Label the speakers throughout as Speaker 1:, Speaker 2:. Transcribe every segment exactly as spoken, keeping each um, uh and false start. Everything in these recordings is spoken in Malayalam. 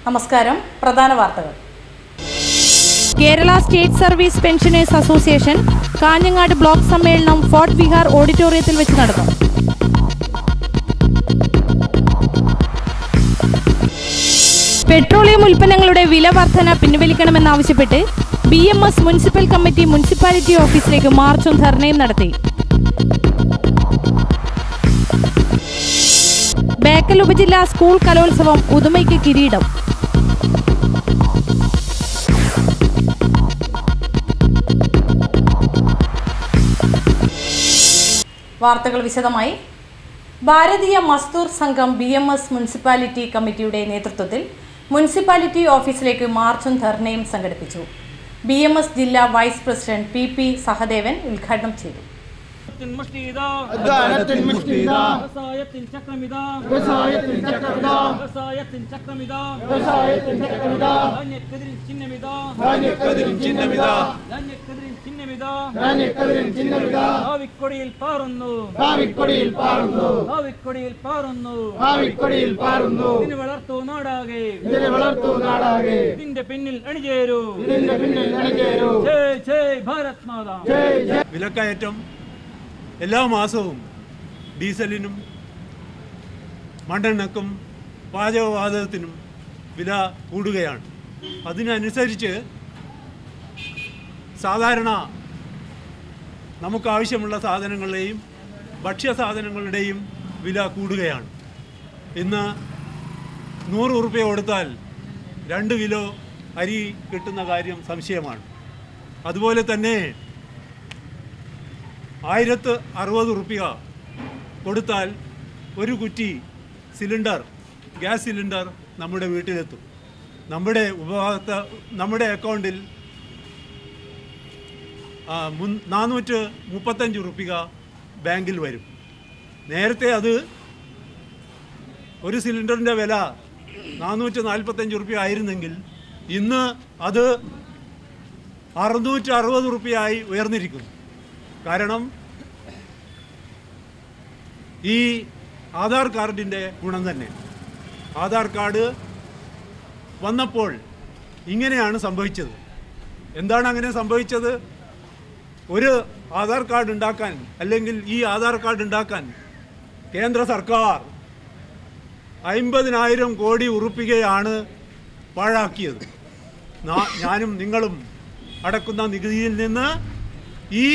Speaker 1: നമസ്കാരം. പ്രധാന വാർത്തകൾ.
Speaker 2: Kerala state service pensioners association Kanhangad block സമ്മേളനം ഫോർട്ട് വിഹാർ ഓഡിറ്റോറിയത്തിൽ വെച്ച് നടന്നു. പെട്രോളിയം ഉൽപ്പന്നങ്ങളുടെ വില വർധന പിൻവലിക്കണമെന്നാവശ്യപ്പെട്ട് B M S municipal committee municipality ഓഫീസിലേക്ക് മാർച്ചും ധർണയും നടത്തി. ബേക്കൽ ഉപജില്ലാ സ്കൂൾ കലോത്സവം ഉദുമയ്ക്ക് കിരീടം.
Speaker 1: വാർത്തകൾ വിശദമായി. ഭാരതീയ മസ്ദൂർ സംഘം ബി എം എസ് മുനിസിപ്പാലിറ്റി കമ്മിറ്റിയുടെ നേതൃത്വത്തിൽ മുനിസിപ്പാലിറ്റി ഓഫീസിലേക്ക് മാർച്ചും ധർണയും സംഘടിപ്പിച്ചു. ബി എം എസ് ജില്ലാ vice president P P Sahadevan ഉദ്ഘാടനം ചെയ്തു.
Speaker 3: വിലക്കയറ്റം എല്ലാ മാസവും ഡീസലിനും മണ്ണെണ്ണക്കും പാചകവാതകത്തിനും വില കൂടുകയാണ്. അതിനനുസരിച്ച് സാധാരണ നമുക്കാവശ്യമുള്ള സാധനങ്ങളുടെയും ഭക്ഷ്യസാധനങ്ങളുടെയും വില കൂടുകയാണ്. ഇന്ന് നൂറ് ഉറുപ്പ്യ കൊടുത്താൽ രണ്ട് കിലോ അരി കിട്ടുന്ന കാര്യം സംശയമാണ്. അതുപോലെ തന്നെ ആയിരത്തി അറുപത് റുപ്യ കൊടുത്താൽ ഒരു കുറ്റി സിലിണ്ടർ ഗ്യാസ് സിലിണ്ടർ നമ്മുടെ വീട്ടിലെത്തും. നമ്മുടെ ഉപഭോക്ത നമ്മുടെ അക്കൗണ്ടിൽ നാനൂറ്റി മുപ്പത്തഞ്ച് റുപ്യ ബാങ്കിൽ വരും. നേരത്തെ അത് ഒരു സിലിണ്ടറിൻ്റെ വില നാനൂറ്റി നാൽപ്പത്തഞ്ച് റുപ്യ ആയിരുന്നെങ്കിൽ ഇന്ന് അത് അറുന്നൂറ്റി അറുപത് റുപ്യയായി ഉയർന്നിരിക്കുന്നു. കാരണം ഈ ആധാർ കാർഡിൻ്റെ ഗുണം തന്നെ. ആധാർ കാർഡ് വന്നപ്പോൾ ഇങ്ങനെയാണ് സംഭവിച്ചത്. എന്താണ് അങ്ങനെ സംഭവിച്ചത്? ഒരു ആധാർ കാർഡ് ഉണ്ടാക്കാൻ അല്ലെങ്കിൽ ഈ ആധാർ കാർഡ് ഉണ്ടാക്കാൻ കേന്ദ്ര സർക്കാർ അമ്പതിനായിരം കോടി ഉറുപ്പികയാണ് പാഴാക്കിയത്. ഞാനും നിങ്ങളും അടക്കുന്ന നികുതിയിൽ നിന്ന് ഈ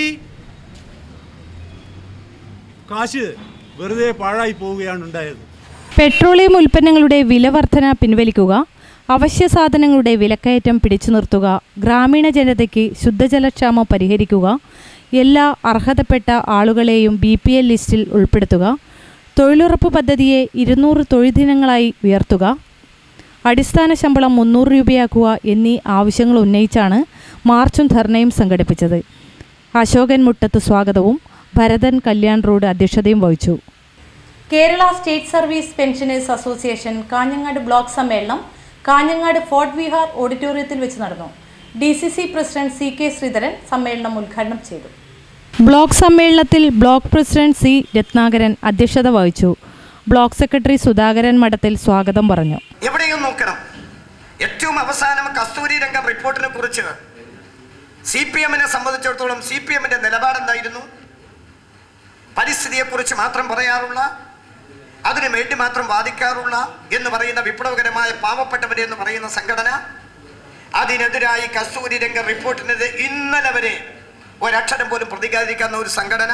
Speaker 3: കാശ് വെറുതെ പാഴായി പോവുകയാണ് ഉണ്ടായത്.
Speaker 2: പെട്രോളിയം ഉൽപ്പന്നങ്ങളുടെ വില വർധന പിൻവലിക്കുക, അവശ്യ സാധനങ്ങളുടെ വിലക്കയറ്റം പിടിച്ചു നിർത്തുക, ഗ്രാമീണ ജനതയ്ക്ക് ശുദ്ധജലക്ഷാമം പരിഹരിക്കുക, എല്ലാ അർഹതപ്പെട്ട ആളുകളെയും ബി പി എൽ ലിസ്റ്റിൽ ഉൾപ്പെടുത്തുക, തൊഴിലുറപ്പ് പദ്ധതിയെ ഇരുന്നൂറ് തൊഴിൽ ദിനങ്ങളായി ഉയർത്തുക, അടിസ്ഥാന ശമ്പളം മുന്നൂറ് രൂപയാക്കുക എന്നീ ആവശ്യങ്ങൾ ഉന്നയിച്ചാണ് മാർച്ചും ധർണയും സംഘടിപ്പിച്ചത്. അശോകൻ മുട്ടത്ത് സ്വാഗതവും ഭരതൻ കല്യാൺ റോഡ് അധ്യക്ഷതയും വഹിച്ചു.
Speaker 1: Kerala state service pensioners association Kanhangad block സമ്മേളനം കാഞ്ഞങ്ങാട് ഫോർട്ട് വിഹാർ ഓഡിറ്റോറിയത്തിൽ വെച്ച് നടന്നു. D C C president C K Sreedharan സമ്മേളനം ഉദ്ഘാടനം ചെയ്തു.
Speaker 2: ബ്ലോക്ക് സമ്മേളനത്തിൽ ബ്ലോക്ക് പ്രസിഡന്റ് സി രത്നാകരൻ അധ്യക്ഷത വഹിച്ചു. ബ്ലോക്ക് സെക്രട്ടറി സുധാകരൻ മഠത്തിൽ സ്വാഗതം പറഞ്ഞു.
Speaker 4: എവിടെയും നോക്കണം. ഏറ്റവും അവസാനം കസ്തൂരി രംഗം റിപ്പോർട്ടിനെ കുറിച്ച് സി പി എമ്മിനെ സംബന്ധിച്ചിടത്തോളം സി പി എമ്മിന്റെ നിലപാടെന്തായിരുന്നു? പരിസ്ഥിതിയെക്കുറിച്ച് മാത്രം പറയാറുള്ള, അതിനു വേണ്ടി മാത്രം വാദിക്കാറുള്ള എന്ന് പറയുന്ന വിപ്ലവകരമായ പാവപ്പെട്ടവരെ എന്ന് പറയുന്ന സംഘടന, അതിനെതിരായി കസ്തൂരി രംഗ റിപ്പോർട്ടിനെതിരെ ഇന്നലെ വരെ ഒരക്ഷരം പോലും പ്രതികരിക്കുന്ന ഒരു സംഘടന,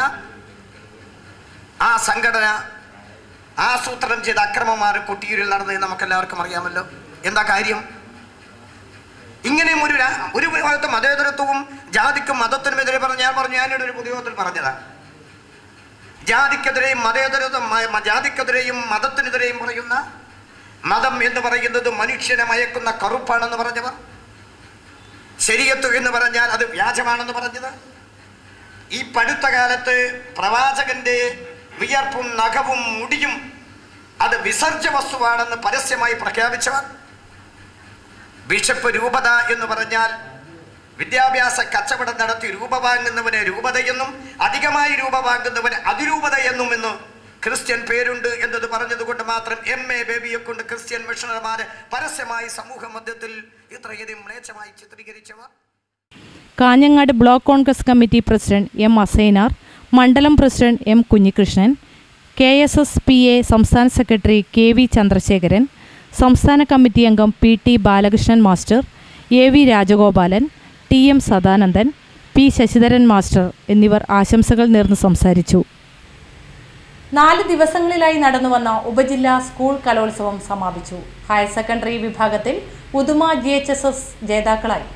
Speaker 4: ആ സംഘടന ആസൂത്രണം ചെയ്ത അക്രമമാണ് കൊട്ടിയൂരിൽ നടന്നതെന്ന് നമുക്കെല്ലാവർക്കും അറിയാമല്ലോ. എന്താ കാര്യം? ഇങ്ങനെയും ഒരു ഒരു ഭാഗത്ത് മതേതരത്വവും ജാതിക്കും മതത്തിനുമെതിരെ പറഞ്ഞ ഞാൻ പറഞ്ഞു ഞാനിവിടെ ഒരു പൊതുയോഗത്തിൽ പറഞ്ഞതാണ്. ജാതിക്കെതിരെയും മതേതരത്വം ജാതിക്കെതിരെയും മതത്തിനെതിരെയും പറയുന്ന, മതം എന്ന് പറയുന്നത് മനുഷ്യനെ മയക്കുന്ന കറുപ്പാണെന്ന് പറഞ്ഞവർ, ശരീഅത്ത് എന്ന് പറഞ്ഞാൽ അത് വ്യാജമാണെന്ന് പറഞ്ഞത്, ഈ പടുത്ത കാലത്ത് പ്രവാചകന്റെ വിയർപ്പും നഖവും മുടിയും അത് വിസർജ്യ വസ്തുവാണെന്ന് പരസ്യമായി പ്രഖ്യാപിച്ചവർ, ബിഷപ്പ് രൂപത എന്ന് പറഞ്ഞാൽ വിദ്യാഭ്യാസ കച്ചവടം നടത്തി രൂപ വാങ്ങുന്നവനെ രൂപതയെന്നും അധികമായി രൂപ വാങ്ങുന്നവനെ അതിരൂപതയെന്നും എന്ന് ക്രിസ്ത്യൻ പേരുണ്ട് എന്നത് പറഞ്ഞതുകൊണ്ട് മാത്രം എം എ ബേബിയെ കൊണ്ട് ക്രിസ്ത്യൻ മിഷണറിമാരെ പരസ്യമായി സമൂഹ മധ്യത്തിൽ ഇത്രയധികം മ്ലേച്ഛമായി ചിത്രീകരിച്ചവർ.
Speaker 2: Kanhangad block Congress committee president M Asainar, മണ്ഡലം president M Kunhikrishnan, K S S P A സംസ്ഥാന സെക്രട്ടറി കെ വി ചന്ദ്രശേഖരൻ, സംസ്ഥാന കമ്മിറ്റി അംഗം P T Balakrishnan master, A V Rajagopalan, T M Sadanandan, P Sasidharan master എന്നിവർ ആശംസകൾ നേർന്ന് സംസാരിച്ചു.
Speaker 1: നാല് ദിവസങ്ങളിലായി നടന്നുവന്ന ഉപജില്ലാ സ്കൂൾ കലോത്സവം സമാപിച്ചു. ഹയർ സെക്കൻഡറി വിഭാഗത്തിൽ Uduma G H S S ജേതാക്കളായി.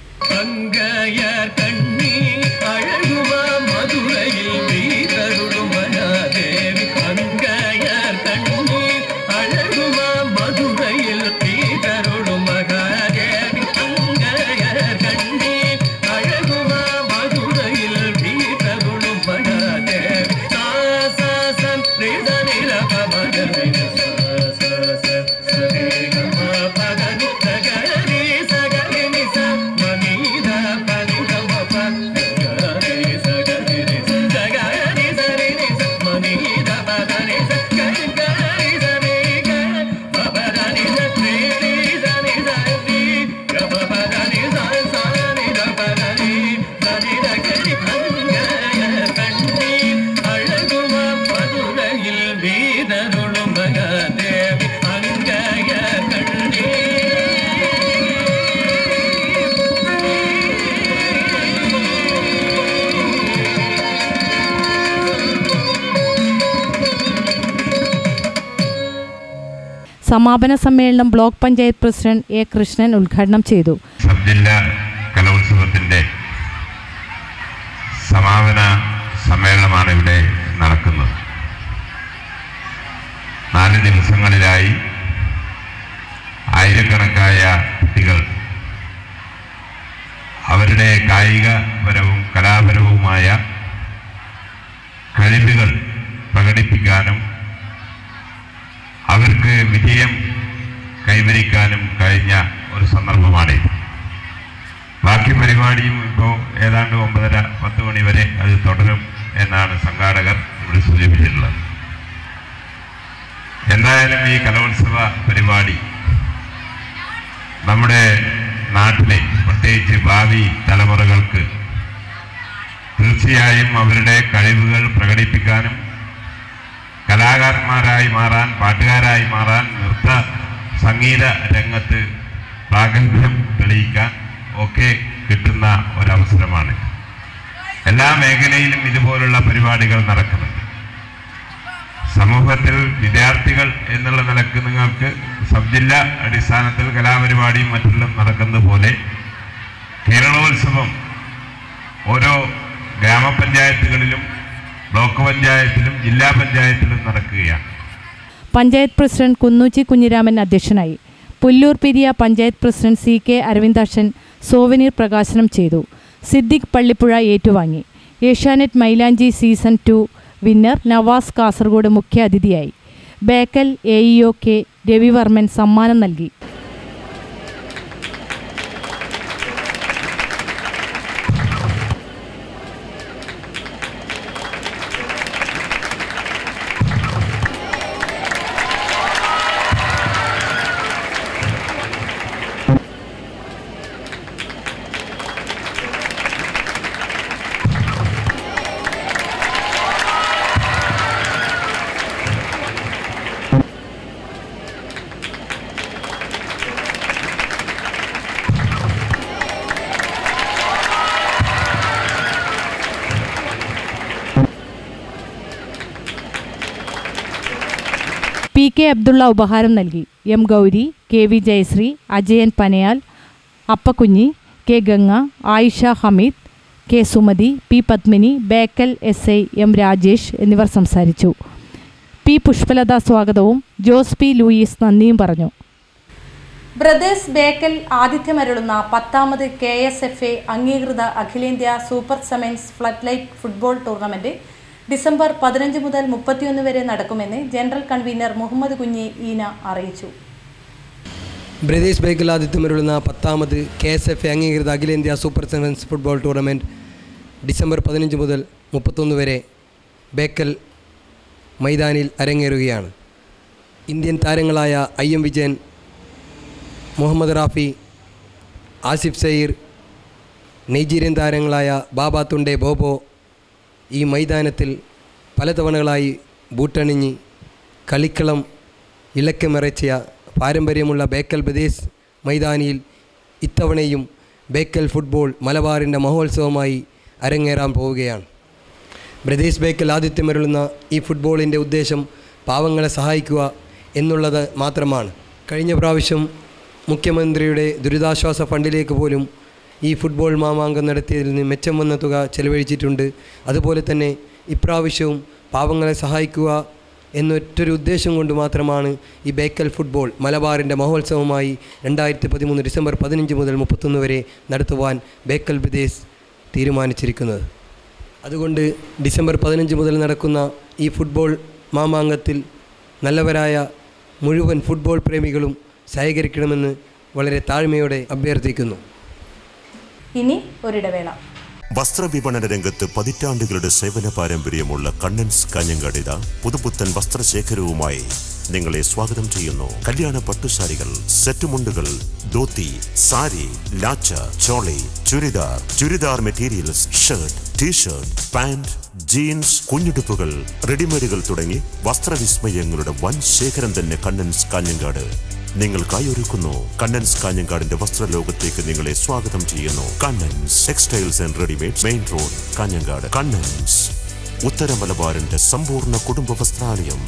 Speaker 2: സമാപന സമ്മേളനം block panchayat president A Krishnan ഉദ്ഘാടനം ചെയ്തു.
Speaker 5: സബ് ജില്ലാ കലോത്സവത്തിൻ്റെ സമാപന സമ്മേളനമാണ് ഇവിടെ നടക്കുന്നത്. നാല് ദിവസങ്ങളിലായി ആയിരക്കണക്കായ കുട്ടികൾ അവരുടെ കായികപരവും കലാപരവുമായ കഴിവുകൾ പ്രകടിപ്പിക്കാനും അവർക്ക് വിജയം കൈവരിക്കാനും കഴിഞ്ഞ ഒരു സന്ദർഭമാണിത്. ബാക്കി പരിപാടിയും ഇപ്പോൾ ഏതാണ്ട് ഒമ്പതര പത്ത് മണി വരെ അത് തുടരും എന്നാണ് സംഘാടകർ ഇവിടെ സൂചിപ്പിച്ചിട്ടുള്ളത്. എന്തായാലും ഈ കലോത്സവ പരിപാടി നമ്മുടെ നാട്ടിലെ പ്രത്യേകിച്ച് ഭാവി തലമുറകൾക്ക് തീർച്ചയായും അവരുടെ കഴിവുകൾ പ്രകടിപ്പിക്കാനും കലാകാരന്മാരായി മാറാൻ, പാട്ടുകാരായി മാറാൻ, നൃത്ത സംഗീത രംഗത്ത് പ്രാഗൽഭ്യം തെളിയിക്കാൻ ഒക്കെ കിട്ടുന്ന ഒരവസരമാണ്. എല്ലാ മേഖലയിലും ഇതുപോലുള്ള പരിപാടികൾ നടക്കുന്നുണ്ട്. സമൂഹത്തിൽ വിദ്യാർത്ഥികൾ എന്നുള്ള നിലക്ക് നിങ്ങൾക്ക് സബ് ജില്ലാ അടിസ്ഥാനത്തിൽ കലാപരിപാടിയും മറ്റെല്ലാം നടക്കുന്നത് പോലെ കേരളോത്സവം ഓരോ ഗ്രാമപഞ്ചായത്തുകളിലും ബ്ലോക്ക് പഞ്ചായത്തിലും ജില്ലാ പഞ്ചായത്തിലും നടക്കുകയാണ്.
Speaker 2: പഞ്ചായത്ത് പ്രസിഡന്റ് കുന്നൂച്ചി കുഞ്ഞിരാമൻ അധ്യക്ഷനായി. Pullur Periya panchayat president C K Aravindakshan souvenir പ്രകാശനം ചെയ്തു. സിദ്ദിഖ് പള്ളിപ്പുഴ ഏറ്റുവാങ്ങി. Asianet Mylanchi season two winner Navas Kasaragod മുഖ്യ അതിഥിയായി. Bekal A E O K Raviverman സമ്മാനം നൽകി. പി കെ അബ്ദുള്ള ഉപഹാരം നൽകി. M Gauri, K V Jayasree, Ajayan Panayal, Appakunhi, K Ganga, Ayisha Hameed, K Sumathi, P Padmini, Bekal S I M Rajesh എന്നിവർ സംസാരിച്ചു. പി പുഷ്പലത സ്വാഗതവും ജോസ് പി ലൂയിസ് നന്ദിയും പറഞ്ഞു.
Speaker 1: ബ്രദേഴ്സ് ബേക്കൽ ആതിഥ്യമരുളുന്ന പത്താമത് കെ എസ് എഫ് എ അംഗീകൃത അഖിലേന്ത്യാ super sevens flood light football tournament December പതിനഞ്ച് മുതൽ മുപ്പത്തിയൊന്ന് വരെ നടക്കുമെന്ന് ജനറൽ കൺവീനർ മുഹമ്മദ് കുഞ്ഞി ഈന അറിയിച്ചു.
Speaker 6: ബ്രദേഴ്സ് ബേക്കൽ ആതിഥ്യമരുളുന്ന പത്താമത് കെ എസ് എഫ് എ അംഗീകൃത അഖിലേന്ത്യാ super sevens football tournament December പതിനഞ്ച് മുതൽ മുപ്പത്തൊന്ന് വരെ ബേക്കൽ മൈതാനിൽ അരങ്ങേറുകയാണ്. ഇന്ത്യൻ താരങ്ങളായ I M Vijayan, Muhammad Rafi, Asif Saheer, Nigerian താരങ്ങളായ ബാബ തുണ്ടെ ബോബോ ഈ മൈതാനത്തിൽ പലതവണകളായി ബൂട്ടണിഞ്ഞ് കളിക്കളം ഇളക്കമറിച്ച പാരമ്പര്യമുള്ള ബേക്കൽ ബ്രദേഴ്സ് മൈതാനിയിൽ ഇത്തവണയും ബേക്കൽ ഫുട്ബോൾ മലബാറിൻ്റെ മഹോത്സവമായി അരങ്ങേറാൻ പോവുകയാണ്. ബ്രദേഴ്സ് ബേക്കൽ ആതിഥ്യമരുളുന്ന ഈ ഫുട്ബോളിൻ്റെ ഉദ്ദേശം പാവങ്ങളെ സഹായിക്കുക എന്നുള്ളത് മാത്രമാണ്. കഴിഞ്ഞ പ്രാവശ്യം മുഖ്യമന്ത്രിയുടെ ദുരിതാശ്വാസ ഫണ്ടിലേക്ക് പോലും ഈ ഫുട്ബോൾ മാമാങ്കം നടത്തിയതിൽ നിന്ന് മെച്ചം വന്ന തുക ചെലവഴിച്ചിട്ടുണ്ട്. അതുപോലെ തന്നെ ഇപ്രാവശ്യവും പാവങ്ങളെ സഹായിക്കുക എന്നൊറ്റൊരു ഉദ്ദേശം കൊണ്ട് മാത്രമാണ് ഈ ബേക്കൽ ഫുട്ബോൾ മലബാറിൻ്റെ മഹോത്സവമായി രണ്ടായിരത്തി പതിമൂന്ന് ഡിസംബർ പതിനഞ്ച് മുതൽ മുപ്പത്തൊന്ന് വരെ നടത്തുവാൻ ബേക്കൽ ബ്രദേഴ്സ് തീരുമാനിച്ചിരിക്കുന്നത്. അതുകൊണ്ട് ഡിസംബർ പതിനഞ്ച് മുതൽ നടക്കുന്ന ഈ ഫുട്ബോൾ മാമാങ്കത്തിൽ നല്ലവരായ മുഴുവൻ ഫുട്ബോൾ പ്രേമികളും സഹകരിക്കണമെന്ന് വളരെ താഴ്മയോടെ അഭ്യർത്ഥിക്കുന്നു.
Speaker 1: ഇനി ഒരിടവേള.
Speaker 7: വസ്ത്രവിപണന രംഗത്ത് പതിറ്റാണ്ടുകളുടെ സേവന പാരമ്പര്യമുള്ള കണ്ണൻസ് കാഞ്ഞങ്ങാടിത പുതുപുത്തൻ വസ്ത്രശേഖരവുമായി നിങ്ങളെ സ്വാഗതം ചെയ്യുന്നു. കല്യാണ പട്ടുസാരികൾ, സെറ്റുമുണ്ടുകൾ, dhoti, sari, lacha, choli, churidar, churidar materials, shirt, T shirt, pant, jeans, കുഞ്ഞുടുപ്പുകൾ, റെഡിമെയ്ഡുകൾ തുടങ്ങി വസ്ത്രവിസ്മയങ്ങളുടെ വൻ ശേഖരം തന്നെ കണ്ണൻസ് കാഞ്ഞങ്ങാട് നിങ്ങൾക്കായി ഒരുക്കുന്നു. കണ്ണൻസ് കാഞ്ഞങ്ങാടിന്റെ വസ്ത്രലോകത്തേക്ക് നിങ്ങളെ സ്വാഗതം ചെയ്യുന്നു. Kannans textiles and readymade, main road, Kanhangad. Kannans ഉത്തര മലബാറിന്റെ സമ്പൂർണ്ണ കുടുംബ വസ്ത്രാലയം.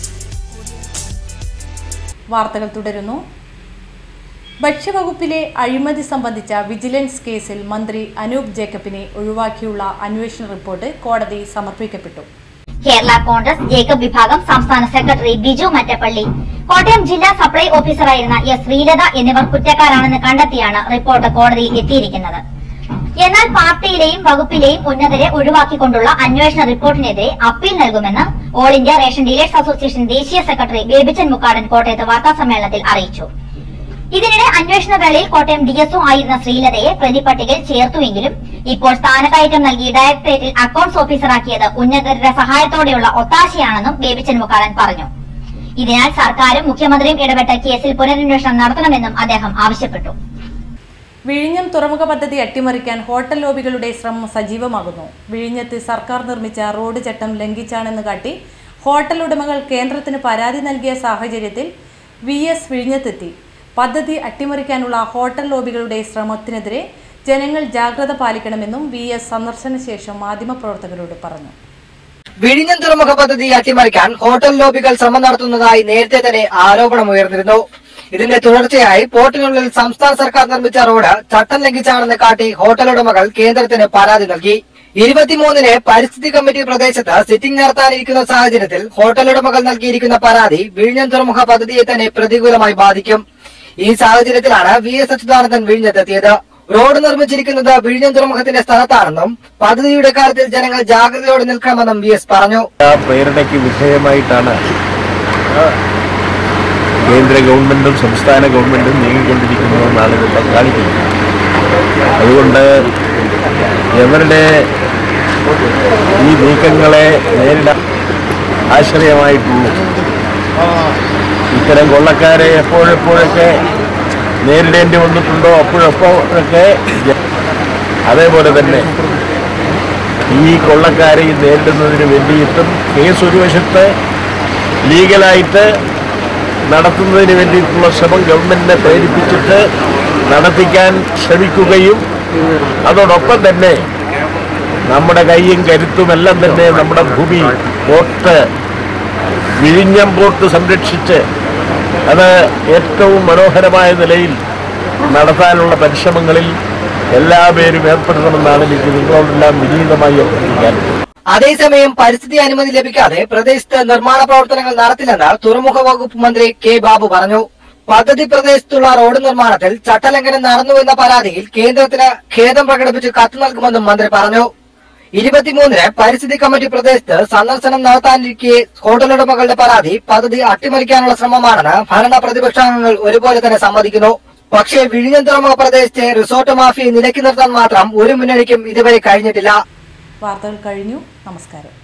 Speaker 1: വാർത്തകൾ തുടരുന്നു. ഭക്ഷ്യവകുപ്പിലെ അഴിമതി സംബന്ധിച്ച വിജിലൻസ് കേസിൽ മന്ത്രി അനൂപ് ജേക്കബിനെ ഒഴിവാക്കിയുള്ള അന്വേഷണ റിപ്പോർട്ട് കോടതി സമർപ്പിക്കപ്പെട്ടു.
Speaker 8: കേരള കോൺഗ്രസ് ജേക്കബ് വിഭാഗം സംസ്ഥാന സെക്രട്ടറി ബിജു മറ്റപ്പള്ളി, കോട്ടയം ജില്ലാ സപ്ലൈ ഓഫീസറായിരുന്ന എസ് ശ്രീലത എന്നിവർ കുറ്റക്കാരാണെന്ന് കണ്ടെത്തിയാണ് റിപ്പോർട്ട് കോടതിയിൽ എത്തിയിരിക്കുന്നത്. എന്നാൽ പാർട്ടിയിലെയും വകുപ്പിലെയും ഉന്നതരെ ഒഴിവാക്കിക്കൊണ്ടുള്ള അന്വേഷണ റിപ്പോർട്ടിനെതിരെ അപ്പീൽ നൽകുമെന്ന് all India ration dealers association ദേശീയ സെക്രട്ടറി ബേബിച്ചൻ മുക്കാടൻ കോട്ടയത്ത് വാർത്താസമ്മേളനത്തിൽ അറിയിച്ചു. ഇതിനിടെ അന്വേഷണ വേളയിൽ കോട്ടയം ഡിഎസ്ഒ ആയിരുന്ന ശ്രീലതയെ പ്രതിപട്ടികയിൽ ചേർത്തുവെങ്കിലും ഇപ്പോൾ സ്ഥാനക്കയറ്റം നൽകി ഡയറക്ടറേറ്റിൽ അക്കൌണ്ട്സ് ഓഫീസറാക്കിയത് ഉന്നതരുടെ സഹായത്തോടെയുള്ള ഒത്താശയാണെന്നും ബേബിച്ചൻ മുക്കാടൻ പറഞ്ഞു. ഇതിനാൽ സർക്കാരും മുഖ്യമന്ത്രിയും ഇടപെട്ട കേസിൽ പുനരന്വേഷണം നടത്തണമെന്നും അദ്ദേഹം ആവശ്യപ്പെട്ടു.
Speaker 1: വിഴിഞ്ഞം തുറമുഖ പദ്ധതി അട്ടിമറിക്കാൻ ഹോട്ടൽ ലോബികളുടെ ശ്രമം സജീവമാകുന്നു. വിഴിഞ്ഞത്ത് സർക്കാർ നിർമ്മിച്ച റോഡ് ചട്ടം ലംഘിച്ചാണെന്ന് കാട്ടി ഹോട്ടൽ ഉടമകൾ കേന്ദ്രത്തിന് പരാതി നൽകിയ സാഹചര്യത്തിൽ വി എസ് വിഴിഞ്ഞത്തെത്തി. പദ്ധതി അട്ടിമറിക്കാനുള്ള ഹോട്ടൽ ലോബികളുടെ ശ്രമത്തിനെതിരെ ജനങ്ങൾ ജാഗ്രത പാലിക്കണമെന്നും വി എസ് സന്ദർശന ശേഷം മാധ്യമപ്രവർത്തകരോട് പറഞ്ഞു.
Speaker 9: വിഴിഞ്ഞം തുറമുഖ പദ്ധതി അട്ടിമറിക്കാൻ ഹോട്ടൽ ലോബികൾ ശ്രമം നടത്തുന്നതായി നേരത്തെ തന്നെ ആരോപണമുയർന്നിരുന്നു. ഇതിന്റെ തുടർച്ചയായി പോർട്ടിനുള്ളിൽ സംസ്ഥാന സർക്കാർ നിർമ്മിച്ച റോഡ് ചട്ടം ലംഘിച്ചാണെന്ന് കാട്ടി ഹോട്ടൽ ഉടമകൾ കേന്ദ്രത്തിന് പരാതി നൽകി. ഇരുപത്തിമൂന്നിന് പരിസ്ഥിതി കമ്മിറ്റി പ്രദേശത്ത് സിറ്റിംഗ് നടത്താനിരിക്കുന്ന സാഹചര്യത്തിൽ ഹോട്ടൽ ഉടമകൾ നൽകിയിരിക്കുന്ന പരാതി വിഴിഞ്ഞം തുറമുഖ പദ്ധതിയെ തന്നെ പ്രതികൂലമായി ബാധിക്കും. ഈ സാഹചര്യത്തിലാണ് വി എസ് അച്യുതാനന്ദൻ വിഴിഞ്ഞത്തെത്തിയത്. റോഡ് നിർമ്മിച്ചിരിക്കുന്നത് വിഴിഞ്ഞം തുറമുഖത്തിന്റെ സ്ഥലത്താണെന്നും പദ്ധതിയുടെ കാര്യത്തിൽ ജനങ്ങൾ ജാഗ്രതയോടെ നിൽക്കണമെന്നും വി എസ് പറഞ്ഞു.
Speaker 10: പ്രേരണയ്ക്ക് വിധേയമായിട്ടാണ് കേന്ദ്ര ഗവൺമെന്റും സംസ്ഥാന ഗവൺമെന്റും നീങ്ങിക്കൊണ്ടിരിക്കുന്നതെന്നാണ് ഇത് കാണിക്കുന്നത്. അതുകൊണ്ട് ഇവരുടെ ഈ നീക്കങ്ങളെ നേരിടാൻ ആശ്രയമായിട്ടുള്ളൂ. ഇത്തരം കൊള്ളക്കാരെ എപ്പോഴെപ്പോഴൊക്കെ നേരിടേണ്ടി വന്നിട്ടുണ്ടോ അപ്പോഴപ്പോഴൊക്കെ അതേപോലെ തന്നെ ഈ കൊള്ളക്കാരെ നേരിടുന്നതിന് വേണ്ടിയിട്ടും കേസ് ഒരു വശത്ത് ലീഗലായിട്ട് നടത്തുന്നതിന് വേണ്ടിയിട്ടുള്ള ശ്രമം ഗവൺമെന്റിനെ പ്രേരിപ്പിച്ചിട്ട് നടത്തിക്കാൻ ശ്രമിക്കുകയും അതോടൊപ്പം തന്നെ നമ്മുടെ കൈയും കരുത്തുമെല്ലാം തന്നെ നമ്മുടെ ഭൂമി പോർട്ട് വിഴിഞ്ഞം പോർട്ട് സംരക്ഷിച്ച് അത് ഏറ്റവും മനോഹരമായ നിലയിൽ നടത്താനുള്ള പരിശ്രമങ്ങളിൽ എല്ലാ പേരും ഏർപ്പെടണമെന്നാണ് എനിക്ക് നിങ്ങളോടെല്ലാം വിനീതമായി അഭ്യർത്ഥിക്കാൻ.
Speaker 9: അതേസമയം പരിസ്ഥിതി അനുമതി ലഭിക്കാതെ പ്രദേശത്ത് നിർമ്മാണ പ്രവർത്തനങ്ങൾ നടത്തില്ലെന്ന് തുറമുഖ വകുപ്പ് മന്ത്രി കെ ബാബു പറഞ്ഞു. പദ്ധതി പ്രദേശത്തുള്ള റോഡ് നിർമ്മാണത്തിൽ ചട്ടലംഘനം നടന്നുവെന്ന പരാതിയിൽ കേന്ദ്രത്തിന് ഖേദം പ്രകടിപ്പിച്ച് കത്ത് നൽകുമെന്നും മന്ത്രി പറഞ്ഞു. ഇരുപത്തിമൂന്നിന് പരിസ്ഥിതി കമ്മിറ്റി പ്രദേശത്ത് സന്ദർശനം നടത്താനിരിക്കെ ഹോട്ടലുടമകളുടെ പരാതി പദ്ധതി അട്ടിമറിക്കാനുള്ള ശ്രമമാണെന്ന് ഭരണ പ്രതിപക്ഷാംഗങ്ങൾ ഒരുപോലെ തന്നെ സമ്മതിക്കുന്നു. പക്ഷേ വിഴിഞ്ഞം തുറമുഖ പ്രദേശത്തെ റിസോർട്ട് മാഫിയെ നിലയ്ക്ക് നിർത്താൻ മാത്രം ഒരു മുന്നണിക്കും ഇതുവരെ കഴിഞ്ഞിട്ടില്ല.
Speaker 1: വാർത്തകൾ കഴിഞ്ഞു. നമസ്കാരം.